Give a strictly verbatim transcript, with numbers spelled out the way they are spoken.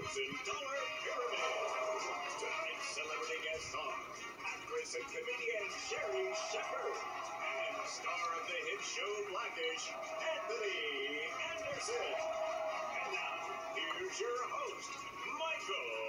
thousand dollar Pyramid. Tonight's celebrity guests are actress and comedian Sherry Shepherd and star of the hit show Blackish, Anthony Anderson. And now, here's your host, Michael